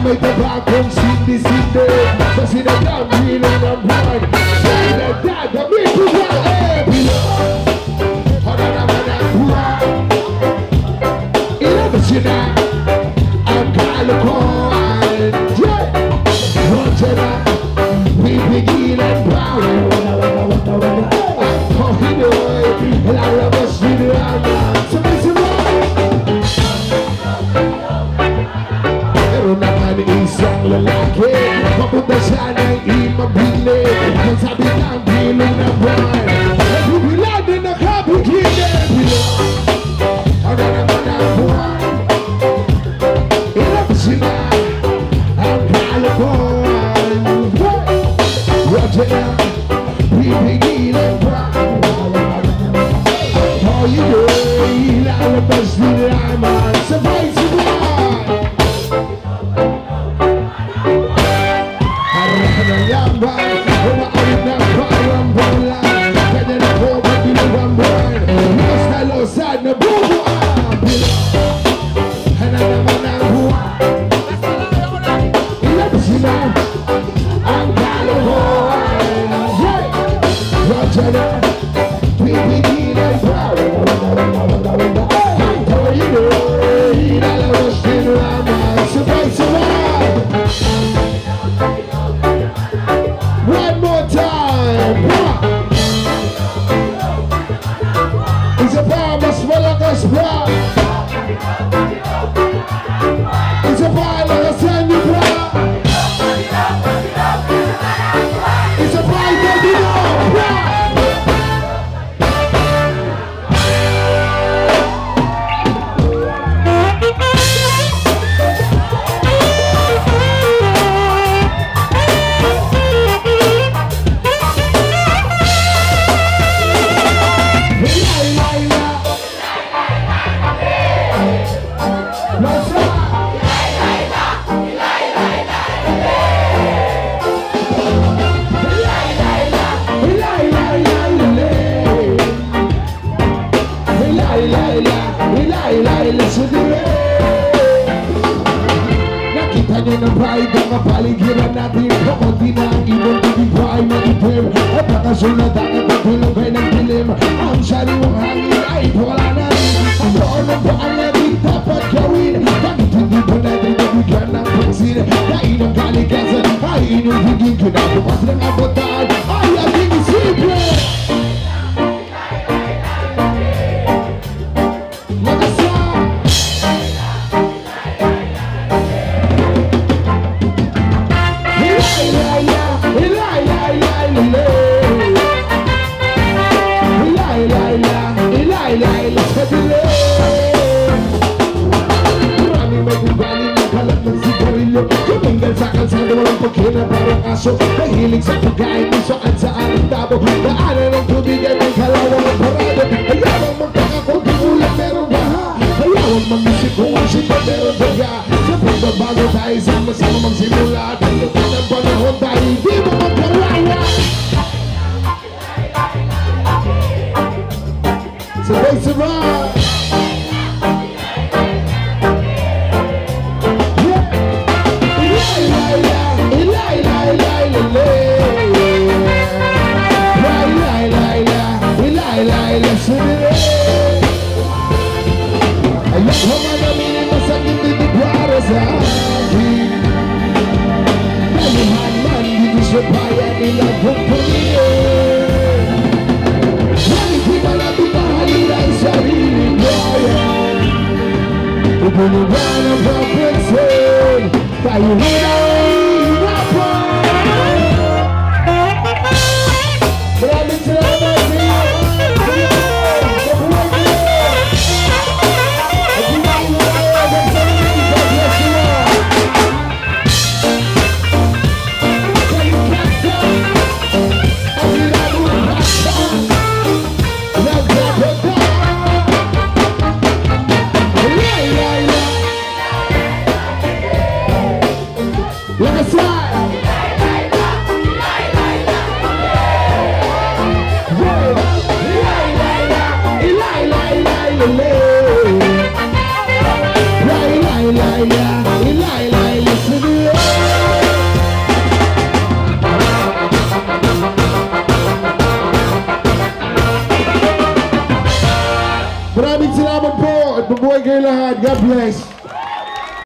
make the back come Cindy. So see the damn feeling I'm blind. Say the dad, the big people, hey, below. Hold on, I'm gonna go. You never see that. I'm Calico. Yeah. Watch it up. We begin and proud. I'm talking away. And I love us with the armor. So make some isang lalaki papunta siya ng imabili kung sabi ng bilong na buwan nagbibilad din nakabigilin bilong ano naman ang buwan ilang sila ang kalokohan Roger na pipigilan pa all you do ilalabas din naman sabay-sabay umaawit na parang bola kanya na ko magbilawang buwan Los na losad na bubuan hana naman ang buwan ilan sila ang kalokohan Roger na pipigilan pa ito yun ilalabas din naman sabay-sabay one more time. Isa pa, mas malakas pa. Isa pa, lakasan niyo pa. Isa pa, ito pa. Nakita niyo ng pride ang kapaligiran natin kaunti na ang ibang tubig pa ay maitim at nakasunod ang pagtulogay ng dilim ang sariwang hangin ay wala na rin ano ba ang natin dapat gawin bakit hindi ba natin nabigyan ng pansin kain ang kalikasan ay inubigin kinabukas ng abotan ay ating isipin Maraming may ugali ng kalat ng sigarilyo tuminggal sa kalsada walang pagkina parang aso mahilig sa pagkain kung saan ang tabo daanan ng tubig ay may kalawang ang parado ayawang magkakakong ulang meron baha ayawang mag-isip kung ang sipa meron daga sa pagbabago tayo sama-sama magsimula at ang lupa ng panahon tayo hindi mo magkarawa sabay-sabay Ayoko man aminin masakit dito para sa akin Dalihan man dito sa bayan nila kung pumilin Hindi ba natin mahalin ang sarili ko Pupuno ba ng papansin Tayo rin ang hirapan Maraming salamat sa iyo boy Gaylord, God bless.